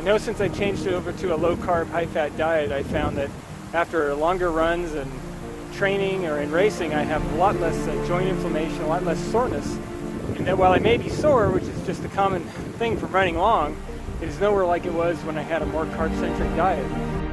know, since I changed it over to a low-carb, high-fat diet, I found that after longer runs and training or in racing, I have a lot less joint inflammation, a lot less soreness. And that while I may be sore, which is just a common thing from running long, it is nowhere like it was when I had a more carb-centric diet.